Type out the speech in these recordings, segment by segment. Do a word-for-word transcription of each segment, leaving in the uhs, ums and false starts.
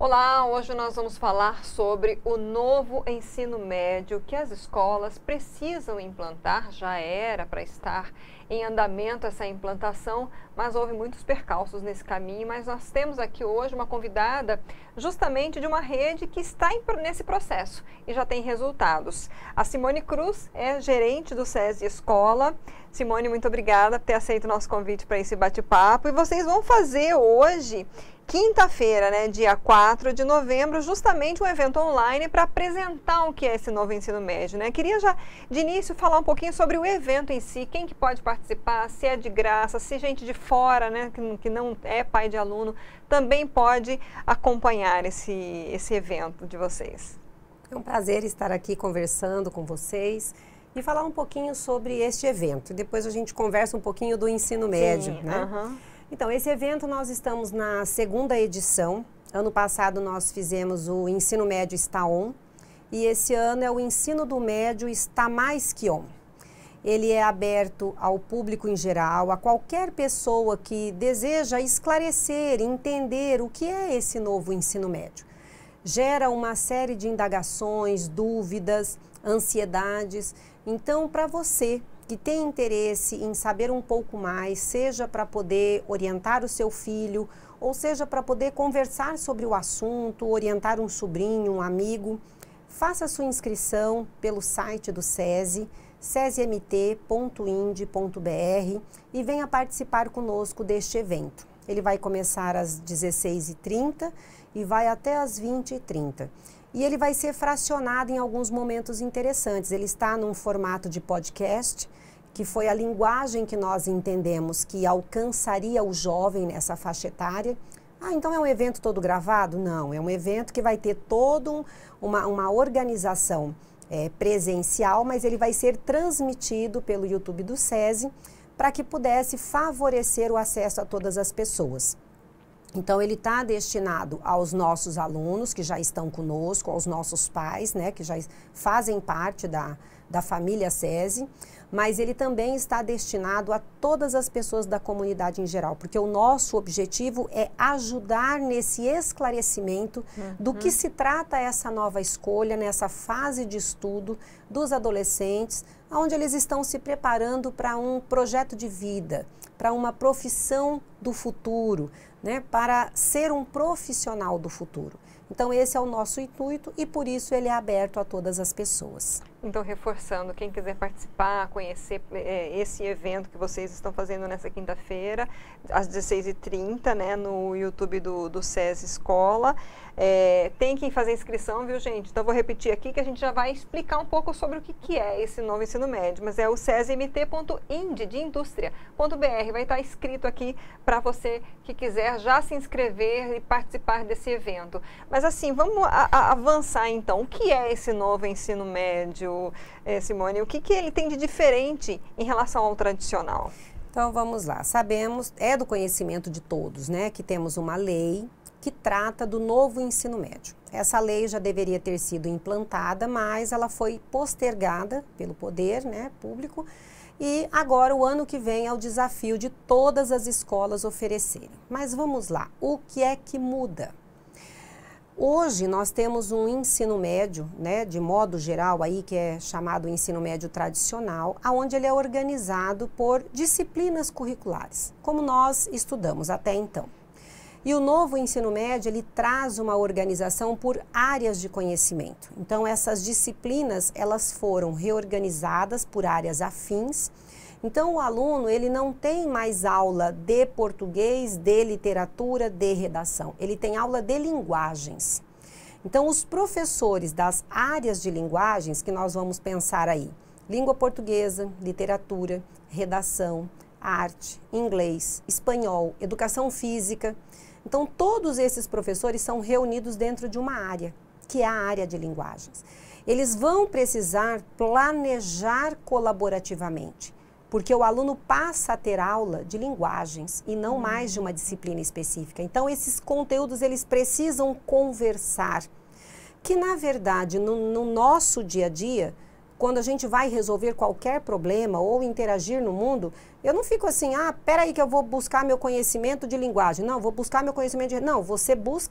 Olá, hoje nós vamos falar sobre o novo ensino médio que as escolas precisam implantar. Já era para estar em andamento essa implantação, mas houve muitos percalços nesse caminho. Mas nós temos aqui hoje uma convidada justamente de uma rede que está nesse processo e já tem resultados. A Simone Cruz é gerente do SESI Escola. Simone, muito obrigada por ter aceito o nosso convite para esse bate-papo. E vocês vão fazer hoje, quinta-feira, né, dia quatro de novembro, justamente um evento online para apresentar o que é esse novo ensino médio, né? Queria já, de início, falar um pouquinho sobre o evento em si, quem que pode participar, se é de graça, se gente de fora, né, que, que não é pai de aluno, também pode acompanhar esse, esse evento de vocês. É um prazer estar aqui conversando com vocês e falar um pouquinho sobre este evento. Depois a gente conversa um pouquinho do ensino médio, Sim, né? Uh-huh. Então, esse evento nós estamos na segunda edição. Ano passado nós fizemos o Ensino Médio Está On e esse ano é o Ensino do Médio Está Mais Que On. Ele é aberto ao público em geral, a qualquer pessoa que deseja esclarecer, entender o que é esse novo ensino médio. Gera uma série de indagações, dúvidas, ansiedades. Então, para você que tem interesse em saber um pouco mais, seja para poder orientar o seu filho, ou seja para poder conversar sobre o assunto, orientar um sobrinho, um amigo, faça sua inscrição pelo site do SESI, sesimt ponto ind ponto br, e venha participar conosco deste evento. Ele vai começar às dezesseis e trinta e vai até às vinte e trinta. E ele vai ser fracionado em alguns momentos interessantes. Ele está num formato de podcast, que foi a linguagem que nós entendemos que alcançaria o jovem nessa faixa etária. Ah, então é um evento todo gravado? Não, é um evento que vai ter toda um, uma, uma organização é, presencial, mas ele vai ser transmitido pelo YouTube do SESI para que pudesse favorecer o acesso a todas as pessoas. Então, ele está destinado aos nossos alunos que já estão conosco, aos nossos pais, né, que já fazem parte da, da família SESI, mas ele também está destinado a todas as pessoas da comunidade em geral, porque o nosso objetivo é ajudar nesse esclarecimento uhum. do que se trata essa nova escolha, nessa fase de estudo dos adolescentes, onde eles estão se preparando para um projeto de vida, para uma profissão do futuro, né, para ser um profissional do futuro. Então, esse é o nosso intuito e, por isso, ele é aberto a todas as pessoas. Então, reforçando, quem quiser participar, conhecer é, esse evento que vocês estão fazendo nessa quinta-feira, às dezesseis e trinta, né, no YouTube do, do SESI Escola, é, tem que fazer inscrição, viu, gente? Então, vou repetir aqui que a gente já vai explicar um pouco sobre o que, que é esse novo ensino médio, mas é o sesimt ponto ind, de indústria, ponto br, vai estar escrito aqui para você que quiser já se inscrever e participar desse evento. Mas assim, vamos a, a avançar então. O que é esse novo ensino médio, eh, Simone? O que, que ele tem de diferente em relação ao tradicional? Então vamos lá. Sabemos, é do conhecimento de todos, né, que temos uma lei que trata do novo ensino médio. Essa lei já deveria ter sido implantada, mas ela foi postergada pelo poder, né, público. E agora, o ano que vem, é o desafio de todas as escolas oferecerem. Mas vamos lá, o que é que muda? Hoje, nós temos um ensino médio, né, de modo geral, aí, que é chamado ensino médio tradicional, onde ele é organizado por disciplinas curriculares, como nós estudamos até então. E o novo ensino médio, ele traz uma organização por áreas de conhecimento. Então, essas disciplinas, elas foram reorganizadas por áreas afins. Então, o aluno, ele não tem mais aula de português, de literatura, de redação. Ele tem aula de linguagens. Então, os professores das áreas de linguagens, que nós vamos pensar aí, língua portuguesa, literatura, redação, arte, inglês, espanhol, educação física. Então, todos esses professores são reunidos dentro de uma área, que é a área de linguagens. Eles vão precisar planejar colaborativamente, porque o aluno passa a ter aula de linguagens e não mais de uma disciplina específica. Então, esses conteúdos, eles precisam conversar, que na verdade, no, no nosso dia a dia, quando a gente vai resolver qualquer problema ou interagir no mundo, eu não fico assim, ah, peraí que eu vou buscar meu conhecimento de linguagem. Não, vou buscar meu conhecimento de... Não, você busca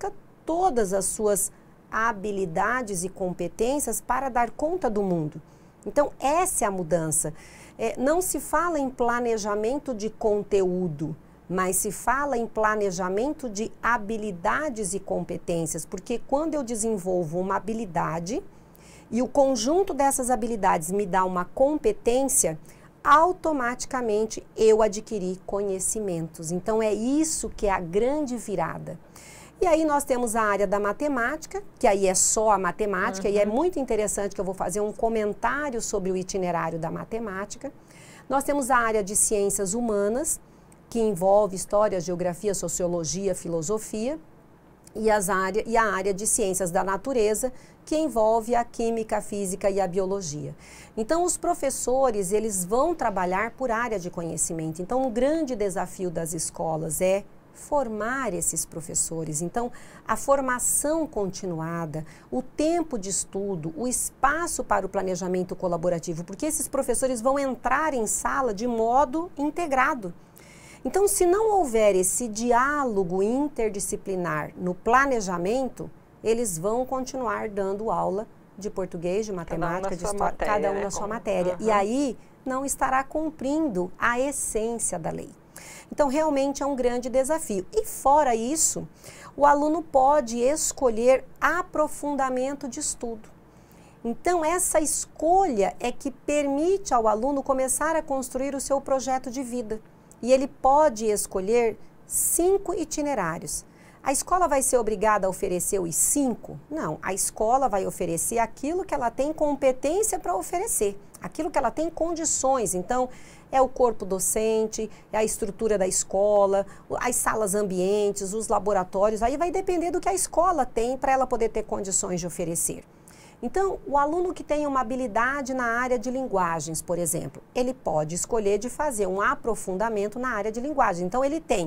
todas as suas habilidades e competências para dar conta do mundo. Então, essa é a mudança. É, não se fala em planejamento de conteúdo, mas se fala em planejamento de habilidades e competências, porque quando eu desenvolvo uma habilidade e o conjunto dessas habilidades me dá uma competência, automaticamente eu adquiri conhecimentos. Então, é isso que é a grande virada. E aí nós temos a área da matemática, que aí é só a matemática, uhum. e é muito interessante que eu vou fazer um comentário sobre o itinerário da matemática. Nós temos a área de ciências humanas, que envolve história, geografia, sociologia, filosofia, e, as área, e a área de ciências da natureza, que envolve a química, a física e a biologia. Então, os professores, eles vão trabalhar por área de conhecimento. Então, um grande desafio das escolas é formar esses professores. Então, a formação continuada, o tempo de estudo, o espaço para o planejamento colaborativo, porque esses professores vão entrar em sala de modo integrado. Então, se não houver esse diálogo interdisciplinar no planejamento, eles vão continuar dando aula de português, de matemática, de história, matéria, cada um na né? sua matéria. Uhum. E aí não estará cumprindo a essência da lei. Então, realmente é um grande desafio. E fora isso, o aluno pode escolher aprofundamento de estudo. Então, essa escolha é que permite ao aluno começar a construir o seu projeto de vida. E ele pode escolher cinco itinerários. A escola vai ser obrigada a oferecer os cinco? Não, a escola vai oferecer aquilo que ela tem competência para oferecer, aquilo que ela tem condições. Então, é o corpo docente, é a estrutura da escola, as salas ambientes, os laboratórios, aí vai depender do que a escola tem para ela poder ter condições de oferecer. Então, o aluno que tem uma habilidade na área de linguagens, por exemplo, ele pode escolher de fazer um aprofundamento na área de linguagem. Então, ele tem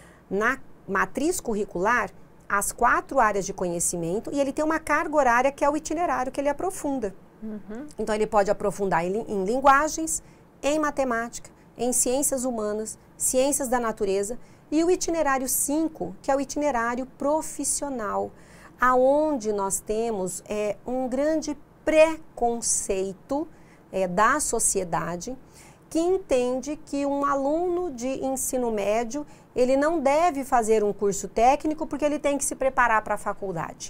na matriz curricular as quatro áreas de conhecimento e ele tem uma carga horária que é o itinerário que ele aprofunda. Uhum. Então, ele pode aprofundar em, em linguagens, em matemática, em ciências humanas, ciências da natureza e o itinerário cinco, que é o itinerário profissional, aonde nós temos é, um grande preconceito é, da sociedade que entende que um aluno de ensino médio, ele não deve fazer um curso técnico porque ele tem que se preparar para a faculdade.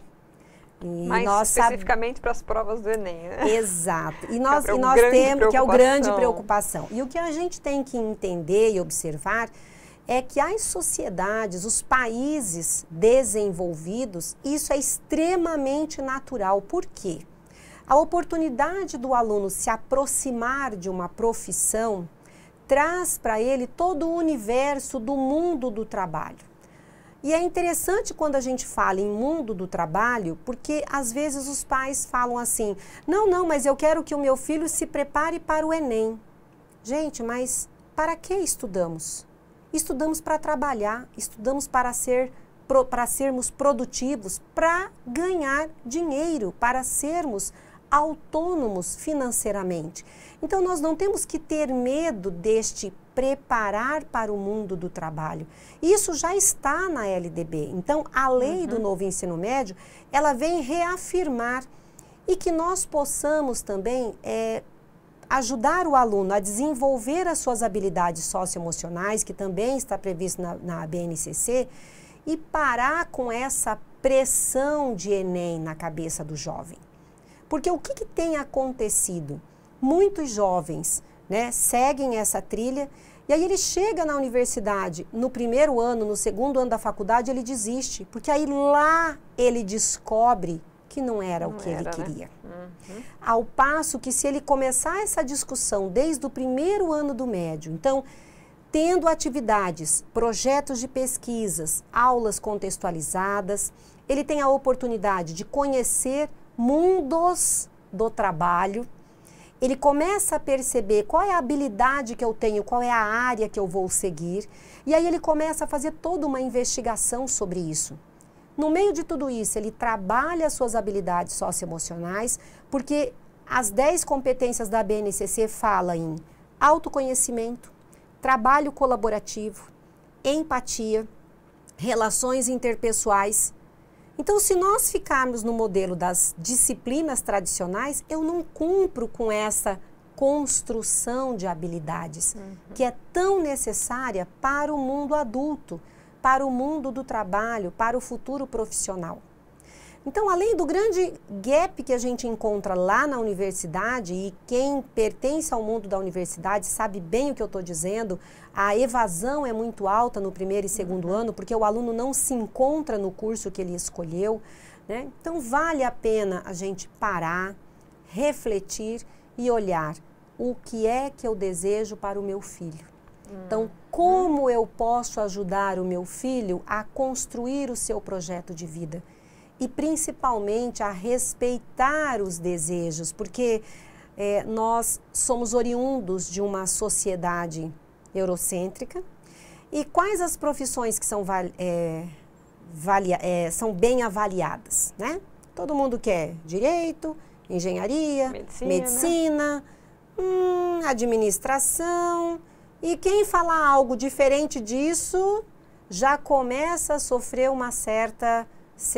E Mais nós especificamente para as provas do Enem, né? Exato. E nós, e nós temos, que é o grande preocupação. E o que a gente tem que entender e observar é que as sociedades, os países desenvolvidos, isso é extremamente natural. Por quê? A oportunidade do aluno se aproximar de uma profissão traz para ele todo o universo do mundo do trabalho. E é interessante quando a gente fala em mundo do trabalho, porque às vezes os pais falam assim, não, não, mas eu quero que o meu filho se prepare para o Enem. Gente, mas para que estudamos? Estudamos para trabalhar, estudamos para, ser, para sermos produtivos, para ganhar dinheiro, para sermos autônomos financeiramente. Então, nós não temos que ter medo deste preparar para o mundo do trabalho. Isso já está na L D B. Então, a lei uhum. do novo ensino médio, ela vem reafirmar e que nós possamos também é, ajudar o aluno a desenvolver as suas habilidades socioemocionais, que também está previsto na, na B N C C, e parar com essa pressão de Enem na cabeça do jovem. Porque o que, que tem acontecido? Muitos jovens, né, seguem essa trilha e aí ele chega na universidade, no primeiro ano, no segundo ano da faculdade, ele desiste, porque aí lá ele descobre que não era não o que era, ele queria. Né? Uhum. Ao passo que se ele começar essa discussão desde o primeiro ano do médio, então, tendo atividades, projetos de pesquisas, aulas contextualizadas, ele tem a oportunidade de conhecer mundos do trabalho, ele começa a perceber qual é a habilidade que eu tenho, qual é a área que eu vou seguir, e aí ele começa a fazer toda uma investigação sobre isso. No meio de tudo isso, ele trabalha as suas habilidades socioemocionais, porque as dez competências da B N C C falam em autoconhecimento, trabalho colaborativo, empatia, relações interpessoais. Então, se nós ficarmos no modelo das disciplinas tradicionais, eu não cumpro com essa construção de habilidades, uhum. que é tão necessária para o mundo adulto, para o mundo do trabalho, para o futuro profissional. Então, além do grande gap que a gente encontra lá na universidade, e quem pertence ao mundo da universidade sabe bem o que eu estou dizendo, a evasão é muito alta no primeiro e segundo uhum. ano, porque o aluno não se encontra no curso que ele escolheu, né? Então, vale a pena a gente parar, refletir e olhar o que é que eu desejo para o meu filho. Uhum. Então, como eu posso ajudar o meu filho a construir o seu projeto de vida? E principalmente a respeitar os desejos, porque é, nós somos oriundos de uma sociedade eurocêntrica. E quais as profissões que são, é, valia, é, são bem avaliadas, né? Todo mundo quer direito, engenharia, medicina, medicina hum, administração. E quem falar algo diferente disso já começa a sofrer uma certa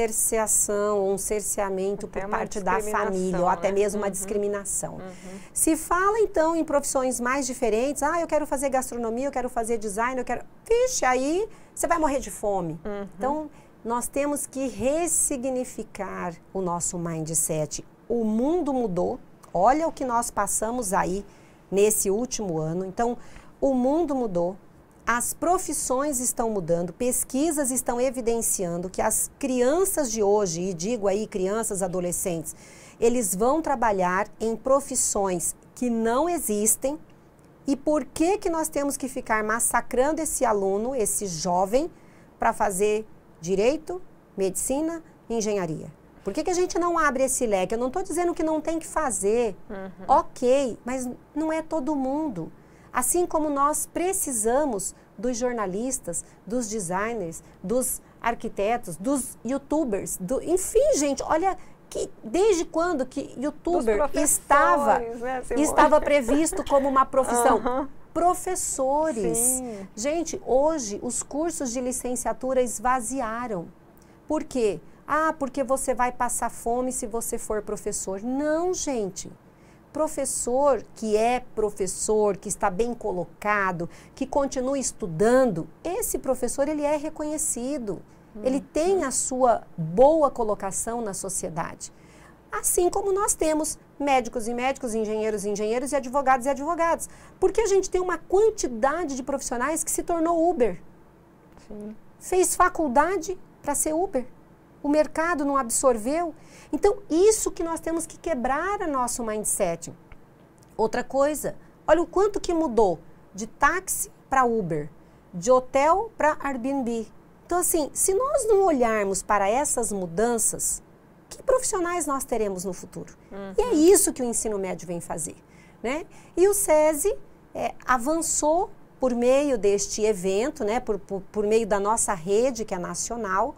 cerceação, um cerceamento até por parte da família, ou até né? mesmo uhum. uma discriminação. Uhum. Se fala, então, em profissões mais diferentes, ah, eu quero fazer gastronomia, eu quero fazer design, eu quero... Vixe, aí você vai morrer de fome. Uhum. Então, nós temos que ressignificar o nosso mindset. O mundo mudou, olha o que nós passamos aí nesse último ano. Então, o mundo mudou. As profissões estão mudando, pesquisas estão evidenciando que as crianças de hoje, e digo aí crianças, adolescentes, eles vão trabalhar em profissões que não existem. E por que que nós temos que ficar massacrando esse aluno, esse jovem, para fazer direito, medicina e engenharia? Por que que a gente não abre esse leque? Eu não estou dizendo que não tem que fazer, uhum. ok, mas não é todo mundo. Assim como nós precisamos dos jornalistas, dos designers, dos arquitetos, dos youtubers, do, enfim, gente, olha, que, desde quando que youtuber estava, né, estava previsto como uma profissão? Uhum. Professores. Sim. Gente, hoje os cursos de licenciatura esvaziaram. Por quê? Ah, porque você vai passar fome se você for professor. Não, gente. Professor que é professor, que está bem colocado, que continua estudando, esse professor ele é reconhecido, uhum. ele tem a sua boa colocação na sociedade. Assim como nós temos médicos e médicos, engenheiros e engenheiros e advogados e advogados. Porque a gente tem uma quantidade de profissionais que se tornou Uber. Sim. Fez faculdade para ser Uber. O mercado não absorveu. Então, isso que nós temos que quebrar o nosso mindset. Outra coisa, olha o quanto que mudou de táxi para Uber, de hotel para Airbnb. Então, assim, se nós não olharmos para essas mudanças, que profissionais nós teremos no futuro? Uhum. E é isso que o ensino médio vem fazer, né? E o SESI é, avançou por meio deste evento, né, por, por, por meio da nossa rede, que é nacional,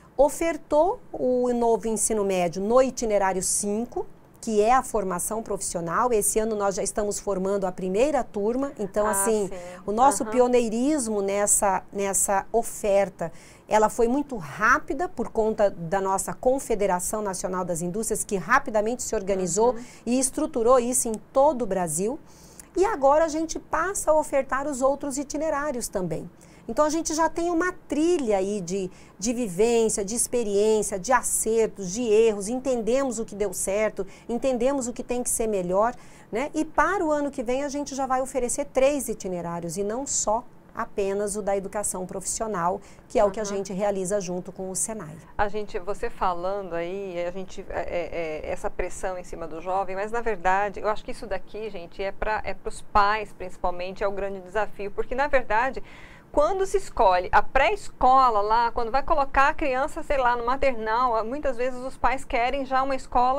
ofertou o novo ensino médio no itinerário cinco, que é a formação profissional. Esse ano nós já estamos formando a primeira turma, então ah, assim, sim. o nosso uhum. pioneirismo nessa, nessa oferta, ela foi muito rápida por conta da nossa Confederação Nacional das Indústrias, que rapidamente se organizou uhum. e estruturou isso em todo o Brasil. E agora a gente passa a ofertar os outros itinerários também. Então, a gente já tem uma trilha aí de, de vivência, de experiência, de acertos, de erros, entendemos o que deu certo, entendemos o que tem que ser melhor, né? E para o ano que vem, a gente já vai oferecer três itinerários e não só apenas o da educação profissional, que é uhum. o que a gente realiza junto com o Senai. A gente, você falando aí, a gente, é, é, essa pressão em cima do jovem, mas na verdade, eu acho que isso daqui, gente, é para é os pais, principalmente, é o grande desafio, porque na verdade, quando se escolhe a pré-escola lá, quando vai colocar a criança, sei lá, no maternal, muitas vezes os pais querem já uma escola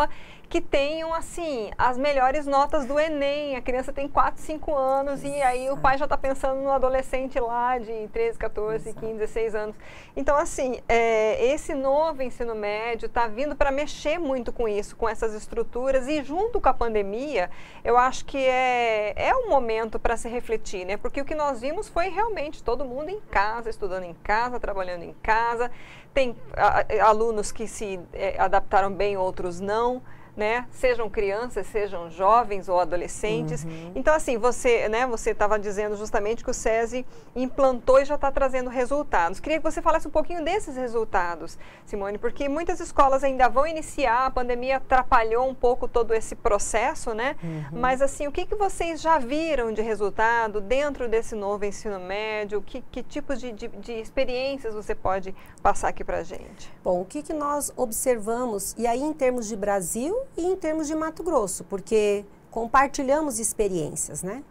que tenham, assim, as melhores notas do Enem. A criança tem quatro, cinco anos Exato. E aí o pai já está pensando no adolescente lá de treze, quatorze, Exato. quinze, dezesseis anos. Então, assim, é, esse novo ensino médio está vindo para mexer muito com isso, com essas estruturas, e junto com a pandemia, eu acho que é, é um momento para se refletir, né? Porque o que nós vimos foi realmente todo mundo em casa, estudando em casa, trabalhando em casa. Tem a, alunos que se é, adaptaram bem, outros não, né? Sejam crianças, sejam jovens ou adolescentes. Uhum. Então, assim, você, né, você estava dizendo justamente que o SESI implantou e já está trazendo resultados. Queria que você falasse um pouquinho desses resultados, Simone, porque muitas escolas ainda vão iniciar, a pandemia atrapalhou um pouco todo esse processo, né? Uhum. Mas, assim, o que, que vocês já viram de resultado dentro desse novo ensino médio? Que, que tipos de, de, de experiências você pode passar aqui para a gente? Bom, o que, que nós observamos, e aí em termos de Brasil e em termos de Mato Grosso, porque compartilhamos experiências, né?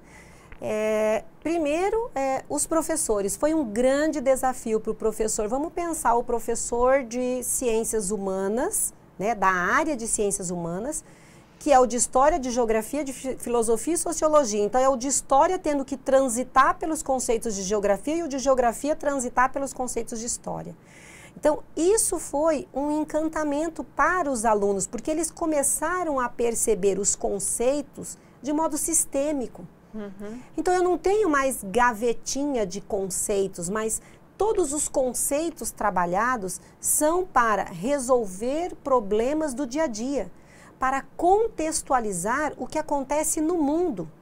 É, primeiro, é, os professores. Foi um grande desafio para o professor. Vamos pensar o professor de ciências humanas, né, da área de ciências humanas, que é o de história, de geografia, de filosofia e sociologia. Então, é o de história tendo que transitar pelos conceitos de geografia e o de geografia transitar pelos conceitos de história. Então, isso foi um encantamento para os alunos, porque eles começaram a perceber os conceitos de modo sistêmico. Uhum. Então, eu não tenho mais gavetinha de conceitos, mas todos os conceitos trabalhados são para resolver problemas do dia a dia, para contextualizar o que acontece no mundo.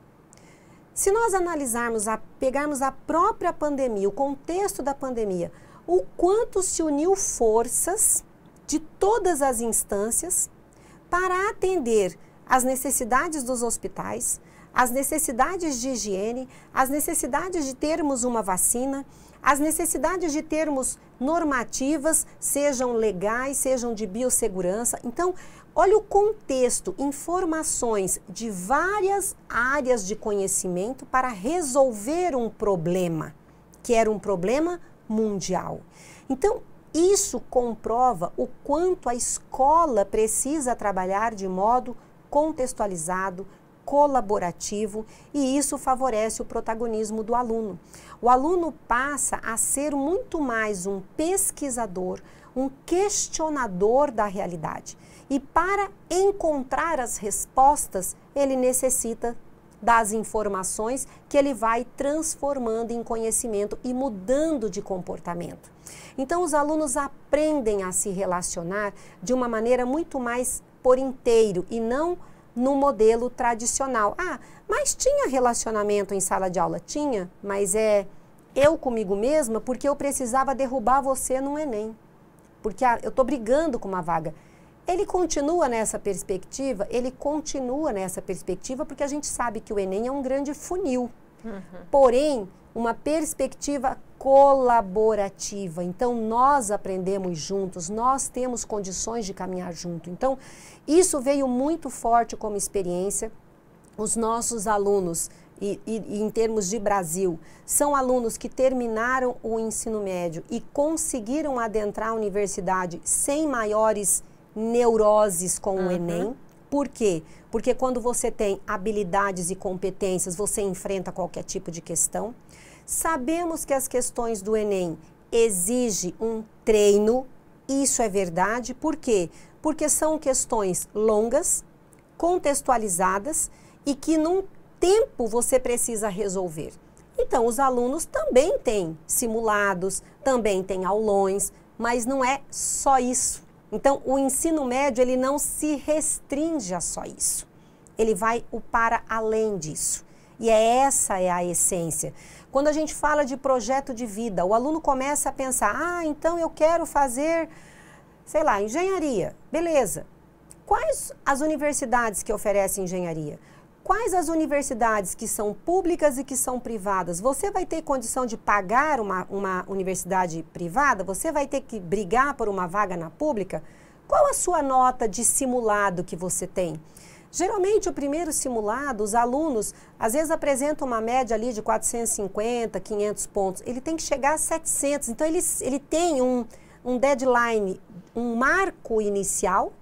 Se nós analisarmos, a, pegarmos a própria pandemia, o contexto da pandemia, o quanto se uniu forças de todas as instâncias para atender às necessidades dos hospitais, às necessidades de higiene, às necessidades de termos uma vacina, às necessidades de termos normativas, sejam legais, sejam de biossegurança. Então, olha o contexto, informações de várias áreas de conhecimento para resolver um problema, que era um problema mundial. Então, isso comprova o quanto a escola precisa trabalhar de modo contextualizado, colaborativo, e isso favorece o protagonismo do aluno. O aluno passa a ser muito mais um pesquisador, um questionador da realidade. E para encontrar as respostas, ele necessita das informações que ele vai transformando em conhecimento e mudando de comportamento. Então, os alunos aprendem a se relacionar de uma maneira muito mais por inteiro e não no modelo tradicional. Ah, mas tinha relacionamento em sala de aula? Tinha, mas é eu comigo mesma porque eu precisava derrubar você no Enem. Porque ah, eu estou brigando com uma vaga. Ele continua nessa perspectiva? Ele continua nessa perspectiva porque a gente sabe que o Enem é um grande funil. Uhum. Porém, uma perspectiva colaborativa. Então, nós aprendemos juntos, nós temos condições de caminhar junto. Então, isso veio muito forte como experiência. Os nossos alunos, e, e, e em termos de Brasil, são alunos que terminaram o ensino médio e conseguiram adentrar a universidade sem maiores neuroses com uhum. o Enem. Por quê? Porque quando você tem habilidades e competências, você enfrenta qualquer tipo de questão. Sabemos que as questões do Enem exigem um treino, isso é verdade. Por quê? Porque são questões longas, contextualizadas e que num tempo você precisa resolver. Então, os alunos também têm simulados, também têm aulões, mas não é só isso. Então, o ensino médio, ele não se restringe a só isso. Ele vai o para além disso. E é essa é a essência. Quando a gente fala de projeto de vida, o aluno começa a pensar, ah, então eu quero fazer, sei lá, engenharia. Beleza. Quais as universidades que oferecem engenharia? Quais as universidades que são públicas e que são privadas? Você vai ter condição de pagar uma, uma universidade privada? Você vai ter que brigar por uma vaga na pública? Qual a sua nota de simulado que você tem? Geralmente, o primeiro simulado, os alunos, às vezes apresentam uma média ali de quatrocentos e cinquenta, quinhentos pontos. Ele tem que chegar a setecentos. Então, ele, ele tem um, um deadline, um marco inicial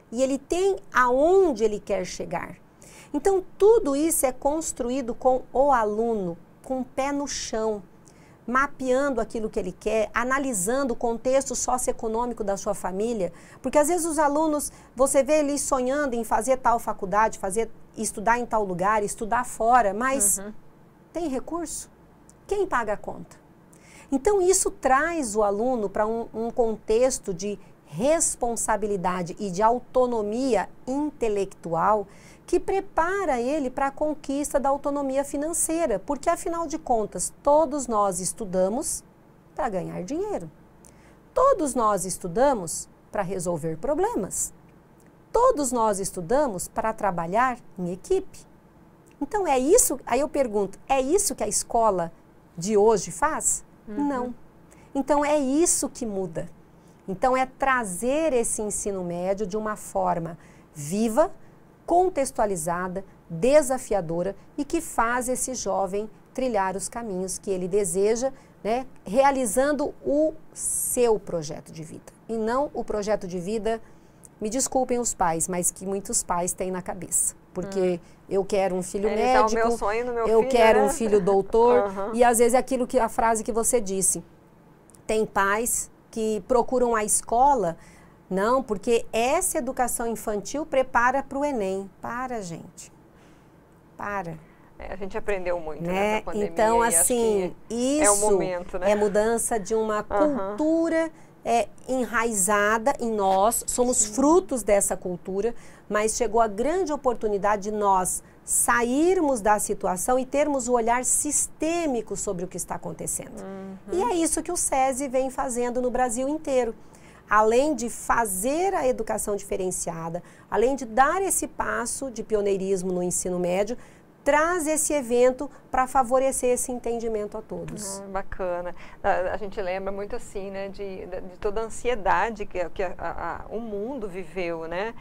e ele tem aonde ele quer chegar. Então, tudo isso é construído com o aluno, com o pé no chão, mapeando aquilo que ele quer, analisando o contexto socioeconômico da sua família, porque às vezes os alunos, você vê eles sonhando em fazer tal faculdade, fazer, estudar em tal lugar, estudar fora, mas uhum. tem recurso? Quem paga a conta? Então isso traz o aluno para um, um contexto de responsabilidade e de autonomia intelectual que prepara ele para a conquista da autonomia financeira, porque afinal de contas, todos nós estudamos para ganhar dinheiro. Todos nós estudamos para resolver problemas. Todos nós estudamos para trabalhar em equipe. Então é isso, aí eu pergunto, é isso que a escola de hoje faz? Uhum. Não. Então é isso que muda. Então é trazer esse ensino médio de uma forma viva, contextualizada, desafiadora e que faz esse jovem trilhar os caminhos que ele deseja, né, realizando o seu projeto de vida. E não o projeto de vida, me desculpem os pais, mas que muitos pais têm na cabeça. Porque hum. eu quero um filho Ele médico, tá o meu sonho no meu eu filho, quero né? um filho doutor, uhum. e às vezes é aquilo que a frase que você disse. Tem pais que procuram a escola, não, porque essa educação infantil prepara para o Enem. Para, gente. Para. É, a gente aprendeu muito né? nessa pandemia. Então, assim, isso é, o momento, né? é mudança de uma uhum. cultura é, enraizada em nós, somos Sim. frutos dessa cultura, mas chegou a grande oportunidade de nós sairmos da situação e termos o olhar sistêmico sobre o que está acontecendo. Uhum. E é isso que o SESI vem fazendo no Brasil inteiro. Além de fazer a educação diferenciada, além de dar esse passo de pioneirismo no ensino médio, traz esse evento para favorecer esse entendimento a todos. Hum, bacana. A, a gente lembra muito assim, né, de, de, de toda a ansiedade que, que a, a, o mundo viveu, né?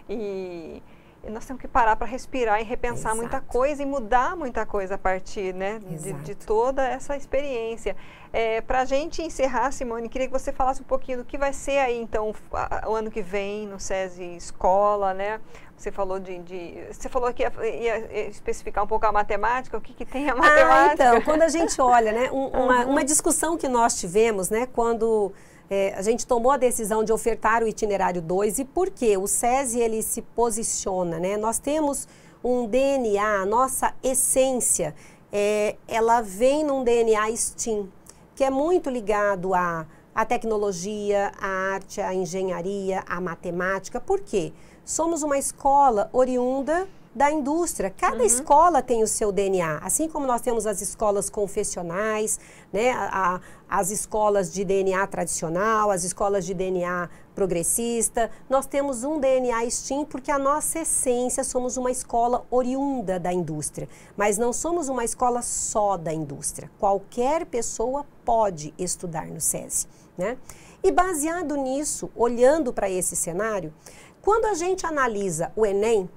E, e nós temos que parar para respirar e repensar Exato. muita coisa e mudar muita coisa a partir, né, de, de toda essa experiência. É, para a gente encerrar, Simone, queria que você falasse um pouquinho do que vai ser aí, então, o ano que vem no SESI Escola, né? Você falou de, de você falou que ia, ia especificar um pouco a matemática, o que, que tem a matemática? Ah, então, quando a gente olha, né, um, uma, uhum. uma discussão que nós tivemos, né, quando é, a gente tomou a decisão de ofertar o itinerário dois, e por quê? O SESI, ele se posiciona, né? Nós temos um D N A, a nossa essência, é, ela vem num D N A STEAM, que é muito ligado à, à tecnologia, à arte, à engenharia, à matemática. Por quê? Somos uma escola oriunda da indústria. Cada uhum. escola tem o seu D N A. Assim como nós temos as escolas confessionais, né, a, a, as escolas de D N A tradicional, as escolas de D N A progressista, nós temos um D N A STEAM porque a nossa essência somos uma escola oriunda da indústria. Mas não somos uma escola só da indústria. Qualquer pessoa pode estudar no SESI, né? E baseado nisso, olhando para esse cenário, quando a gente analisa o Enem,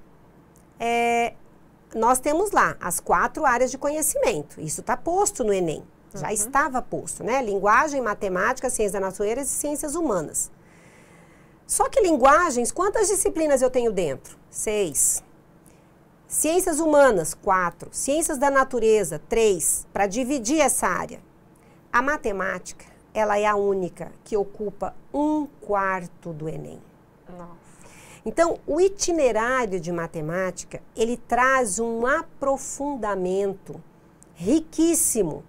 é, nós temos lá as quatro áreas de conhecimento. Isso está posto no Enem, já uhum. estava posto, né? Linguagem, matemática, ciências da natureza e ciências humanas. Só que linguagens, quantas disciplinas eu tenho dentro? Seis. Ciências humanas, quatro. Ciências da natureza, três. Para dividir essa área. A matemática, ela é a única que ocupa um quarto do Enem. Nossa. Então, o itinerário de matemática, ele traz um aprofundamento riquíssimo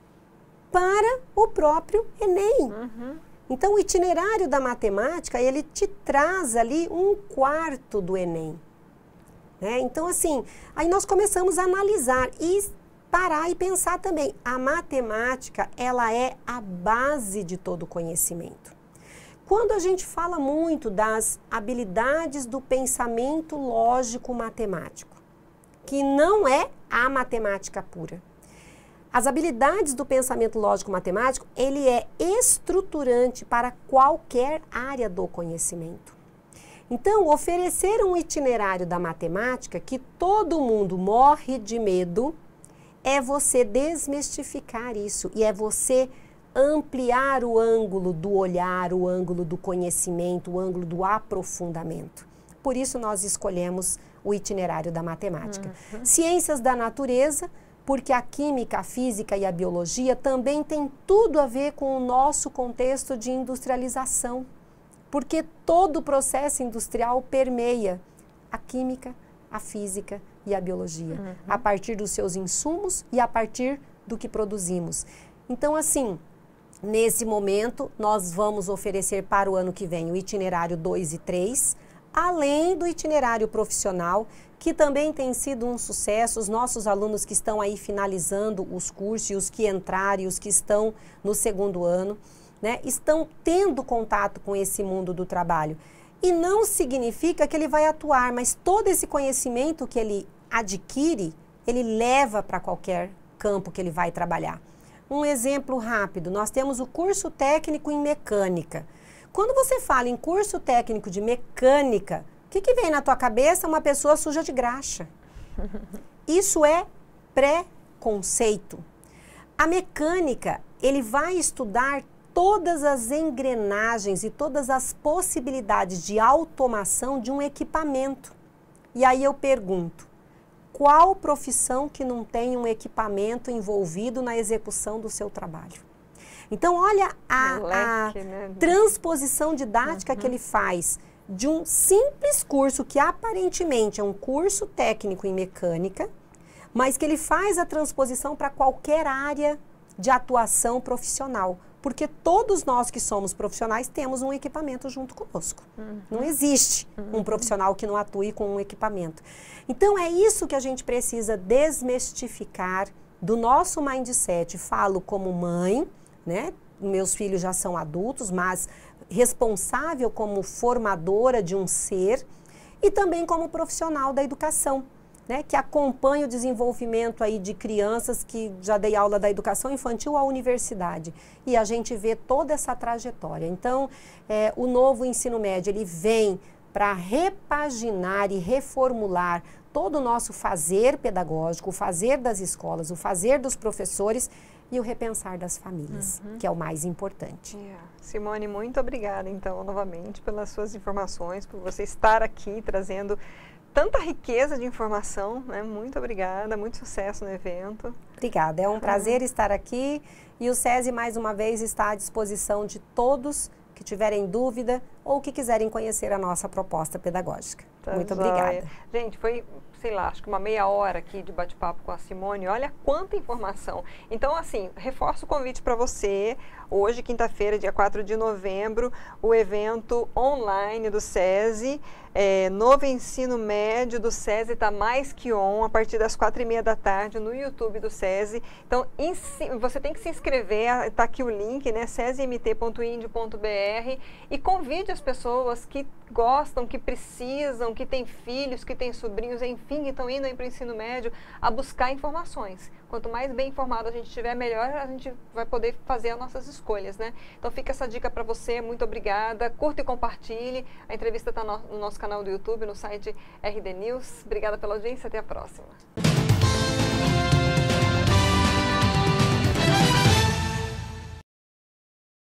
para o próprio Enem. Uhum. Então, o itinerário da matemática, ele te traz ali um quarto do Enem. Né? Então, assim, aí nós começamos a analisar e parar e pensar também. A matemática, ela é a base de todo conhecimento. Quando a gente fala muito das habilidades do pensamento lógico-matemático, que não é a matemática pura. As habilidades do pensamento lógico-matemático, ele é estruturante para qualquer área do conhecimento. Então, oferecer um itinerário da matemática que todo mundo morre de medo, é você desmistificar isso e é você ampliar o ângulo do olhar, o ângulo do conhecimento, o ângulo do aprofundamento. por isso nós escolhemos o itinerário da matemática. Uhum. Ciências da natureza, porque a química, a física e a biologia também tem tudo a ver com o nosso contexto de industrialização, porque todo o processo industrial permeia a química, a física e a biologia, uhum. a partir dos seus insumos e a partir do que produzimos. Então, assim, nesse momento, nós vamos oferecer para o ano que vem o itinerário dois e três, além do itinerário profissional, que também tem sido um sucesso. Os nossos alunos que estão aí finalizando os cursos, e os que entraram e os que estão no segundo ano, né, estão tendo contato com esse mundo do trabalho. E não significa que ele vai atuar, mas todo esse conhecimento que ele adquire, ele leva para qualquer campo que ele vai trabalhar. Um exemplo rápido, nós temos o curso técnico em mecânica. Quando você fala em curso técnico de mecânica, o que, que vem na tua cabeça? Uma pessoa suja de graxa. Isso é preconceito. A mecânica, ele vai estudar todas as engrenagens e todas as possibilidades de automação de um equipamento. E aí eu pergunto, qual profissão que não tem um equipamento envolvido na execução do seu trabalho? Então, olha a, Moleque, a né? transposição didática uhum. que ele faz de um simples curso que aparentemente é um curso técnico em mecânica, mas que ele faz a transposição para qualquer área de atuação profissional. Porque todos nós que somos profissionais temos um equipamento junto conosco. Uhum. Não existe uhum. um profissional que não atue com um equipamento. Então, é isso que a gente precisa desmistificar do nosso mindset. Falo como mãe, né? Meus filhos já são adultos, mas responsável como formadora de um ser e também como profissional da educação, né, que acompanha o desenvolvimento aí de crianças, que já dei aula da educação infantil à universidade. E a gente vê toda essa trajetória. Então, é, o novo ensino médio, ele vem para repaginar e reformular todo o nosso fazer pedagógico, o fazer das escolas, o fazer dos professores e o repensar das famílias, uhum. que é o mais importante. Yeah. Simone, muito obrigada, então, novamente, pelas suas informações, por você estar aqui trazendo tanta riqueza de informação, né? Muito obrigada, muito sucesso no evento. Obrigada, é um prazer estar aqui e o SESI mais uma vez está à disposição de todos que tiverem dúvida ou que quiserem conhecer a nossa proposta pedagógica. Tá, muito joia. Obrigada. Gente, foi, sei lá, acho que uma meia hora aqui de bate-papo com a Simone, olha quanta informação. Então, assim, reforço o convite para você, hoje, quinta-feira, dia quatro de novembro, o evento online do SESI, é, novo ensino médio do SESI está mais que on, a partir das quatro e meia da tarde no YouTube do SESI. Então, você tem que se inscrever, está aqui o link, né, sesimt ponto ind ponto br, e convide as pessoas que gostam, que precisam, que têm filhos, que têm sobrinhos, enfim, que estão indo para o ensino médio a buscar informações. Quanto mais bem informado a gente estiver, melhor a gente vai poder fazer as nossas escolhas, né? Então fica essa dica para você, muito obrigada, curta e compartilhe. A entrevista está no, no nosso canal do YouTube, no site R D News. Obrigada pela audiência, até a próxima.